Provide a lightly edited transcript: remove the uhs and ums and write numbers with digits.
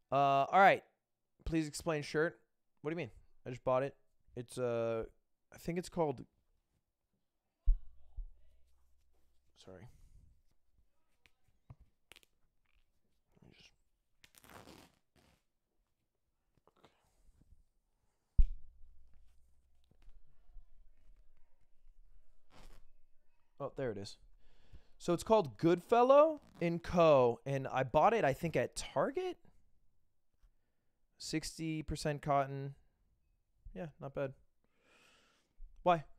All right. Please explain shirt. What do you mean? I just bought it. It's I think it's called. Sorry. Let me just. Oh, there it is. So it's called Goodfellow & Co. And I bought it, I think, at Target. 60% cotton. Yeah, not bad. Why?